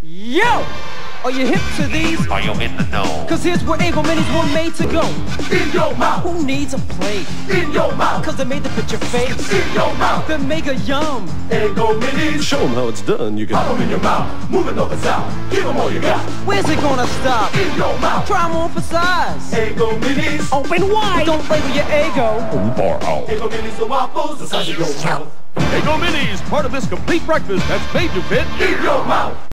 Yo! Are you hip to these? Are you in the know? Cause here's where Eggo Minis were made to go. In your mouth. Who needs a plate? In your mouth. Cause they're made to fit your face. In your mouth. They're mega yum. Eggo Minis. Show them how it's done. You Pop can 'em in your mouth. Moving north and south. Give 'em all you got. Where's it gonna stop? In your mouth. Try 'em on for size. Eggo Minis. Open wide. Don't play with your ego. far out. Eggo Minis, the waffles, the size of your mouth. Eggo Minis, part of this complete breakfast that's made to fit In your mouth.